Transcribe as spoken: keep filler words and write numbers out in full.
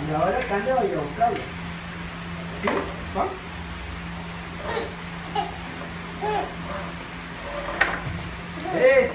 Y ahora Cande va a ir a buscarlo. ¿Sí? ¿Va? Eso.